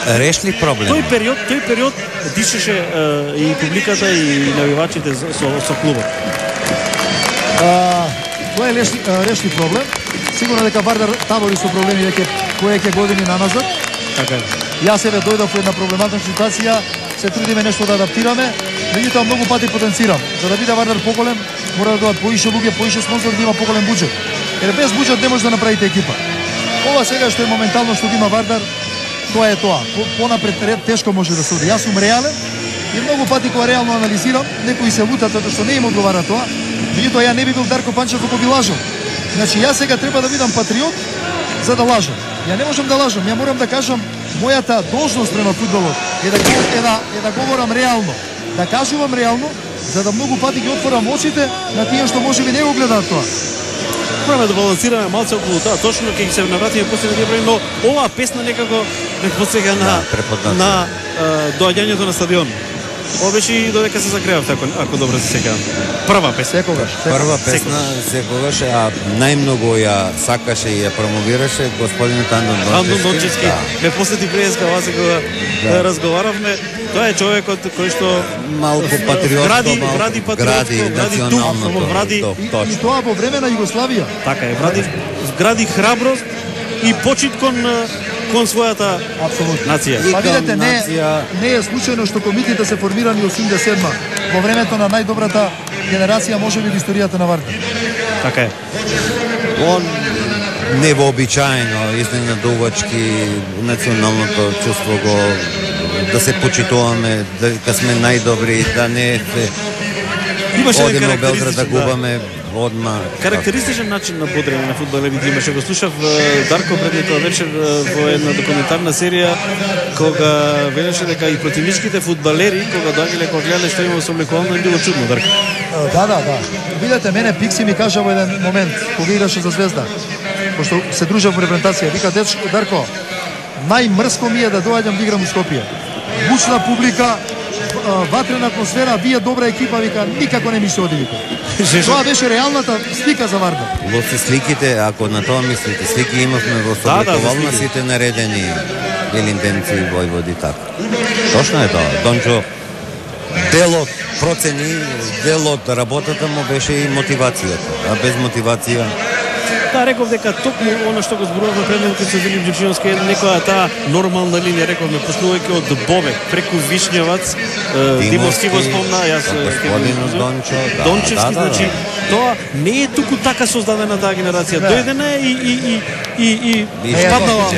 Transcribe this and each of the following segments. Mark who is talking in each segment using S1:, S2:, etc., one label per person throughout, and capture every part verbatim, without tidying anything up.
S1: решли проблем.
S2: Тој период, тој период дишеше и публиката и навивачите со, со клубот.
S3: Тоа е решли, решли проблем. Сигурно дека Вардар табори со проблеми веќе коеќе години наназад.
S2: Така е.
S3: Јас себе дојдов во една проблематична ситуација, се трудиме нешто да адаптираме, меѓутоа многу пати потенцирам. За да биде Вардар поголем, мора да дојдат поише луѓе, поише спонзори, да има поголем буџет. Jer без буџет не може да направите екипа. Ова сега што е моментално што има Вардар, тоа е тоа. Понапред ред тешко може да се оди. Јас сум реален и многу пати кога реално анализирам, некои се лутат затоа што не им одговара тоа. Меѓутоа ја не би бил Дарко Панчев ако би лажал. Значи јас сега треба да бидам патриот за да лажам. Ја не можам да лажам, ја морам да кажам мојата должност према фудбалот е да е да е да говорам реално, да кажувам реално, за да многу пати ги отворам очите на тие што можеби не го гледаат тоа.
S2: Мораме да балансираме малце околу тоа. Точно ќе се навратиме после да ги правиме, но оваа песна некако ме потсеќа на
S1: да,
S2: на доаѓањето на стадион. Ова беше и додека се загревав, ако, ако добро се сеќавам. Прва песна.
S3: Секогаш.
S1: Прва песна секогаш, а најмногу ја сакаше и ја промовираше господинот Андон Дончевски.
S2: Андон Дончевски.
S1: Да.
S2: Ме посети преска васе кога да. разговаравме. Тоа е човекот кој што
S1: малку патриотско,
S2: гради,
S1: малку
S2: гради патриотско, гради дух, гради
S3: и, и тоа во време на Југославија.
S2: Така е, гради, гради храброст и почит кон кон својата
S3: апсолутно
S2: нација.
S3: Па видете, не, не е случајно што комитите се формирани осумдесет и седма во времето на најдобрата генерација можеби во историјата на Вардар.
S2: Така е.
S1: Он невообичаено, изненадувачки, националното чувство го да се почитуваме, дека сме најдобри, да не
S2: имаше
S1: одиме во Белград да губаме одма.
S2: Карактеристичен начин на бодрење на фудбалерите имаше. Го слушав Дарко преди тоа вечер во една документарна серија кога велеше дека и противничките фудбалери кога доаѓале кога гледале што има со облекувално, било чудно. Дарко.
S3: Да, да, да. Видете, мене Пикси ми кажа во еден момент кога играше за Звезда, пошто се дружав во репрезентација, вика: дечко Дарко, најмрско ми е да доаѓам да играм во Скопје. Бучна публика, ватрена атмосфера, вие добра екипа, вика, никако не ми се оди, вика. Тоа беше реалната слика за Вардар.
S1: Во се сликите, ако на тоа мислите, слики имавме во соблековална да, сите наредени Илинденци и Војводи, така. Точно е тоа. Дончо, дел од процени, дел од работата му беше и мотивацијата. А без мотивација...
S2: Да, реков дека токму она што го зборувавме предметот со Филип Џурџиновски е некоја таа нормална линија, рековме, почнувајќи од Бобек преку Вишњевац, Димовски го спомна, јас
S1: господинот Дончо, да,
S2: Дончевски,
S1: да, да,
S2: значи тоа не е туку така создадена таа генерација. Да. Дојдена и и и и и спаднала.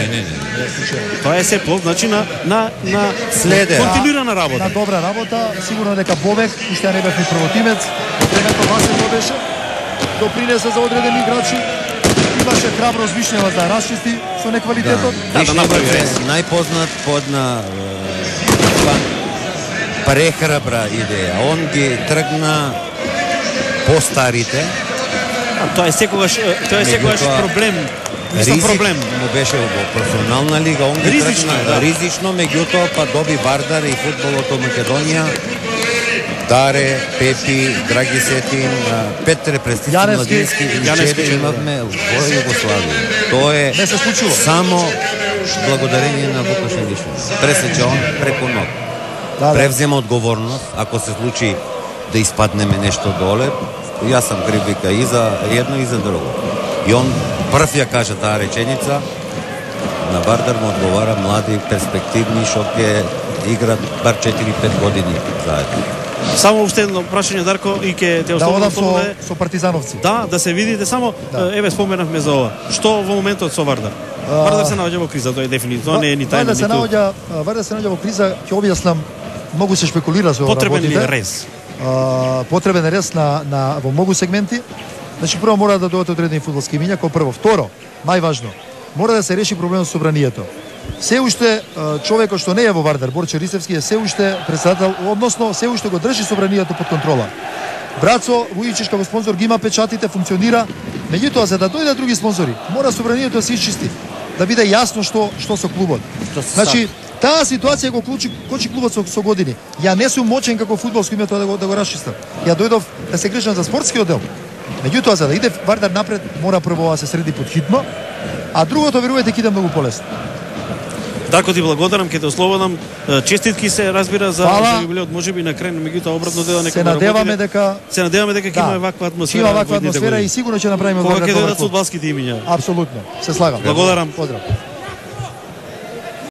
S2: Тоа е се плод, значи на на на
S1: следе
S2: континуирана работа.
S3: На добра работа, сигурно дека Бобек уште не бев ни првотимец, времето Васил беше, допринесе за одредени играчи. Имаше храброст Вишњевац да расчисти со неквалитетот.
S1: Да, да, Вишњевац е најпознат по една прехрабра идеја. Он ги тргна по-старите.
S2: А, тоа е секогаш тоа е секогаш проблем. Ризик, проблем.
S1: Му беше во професионална лига, он ги ризично, тргна да. ризично, меѓутоа па доби Вардар и фудбалот од Македонија. Даре, Пепи, Драги Сетин, пет репрезентативни младински и имавме во Југославија. Тоа е само благодарение на Вукаш Илишевич. Пресече он преку ног. Да, превзема одговорност, ако се случи да испаднеме нешто доле, јас сам крив, вика, и за едно и за друго. И он прв ја кажа таа реченица, на Вардар му одговара млади, перспективни, што ќе играат бар четири-пет години заедно.
S2: Само уште едно прашање, Дарко, и ќе те оставам
S3: да, со, со партизановци.
S2: Да, да се видите, само да. Еве споменавме за ова. Што во моментот со Вардар? А... Вардар се наоѓа во криза, тоа е дефинитивно, тоа не е ни тајна.
S3: Вардар се наоѓа, Вардар се наоѓа во криза, ќе објаснам, многу се шпекулира со
S2: потребен ли рез?
S3: А, потребен е рез на, на во многу сегменти. Значи прво мора да дојдат одредени фудбалски имиња, кој прво. Второ, најважно, мора да се реши проблемот со собранието. Се уште човекот што не е во Вардар, Борче Рисевски, е се уште председател, односно се уште го држи собранието под контрола. Брацо Вујичиш како спонзор ги има печатите, функционира. Меѓутоа, за да дојдат други спонзори, мора собранието да се исчисти, да биде јасно што што со клубот. Значи, таа ситуација го кочи, кочи клубот со, со години. Ја не сум мочен како фудбалско име тоа да го да го расчистам. Ја дојдов да се грижам за спортскиот дел. Меѓутоа, за да иде Вардар напред, мора прво да се среди под хитно, а другото верувајте ќе иде многу полесно.
S2: Дарко, ти благодарам, ќе те ослободам. Честитки се разбира за
S3: Фала.
S2: јубилеот, можеби на крај, меѓутоа обратно дела нека
S3: Се надеваме дека
S2: се надеваме дека ќе
S3: да,
S2: има ваква атмосфера.
S3: има ваква атмосфера и сигурно ќе направиме
S2: кога ќе
S3: добар
S2: дојдат
S3: фудбал.
S2: фудбалските имиња.
S3: Апсолутно. Се слагам.
S2: Благодарам.
S3: Поздрав.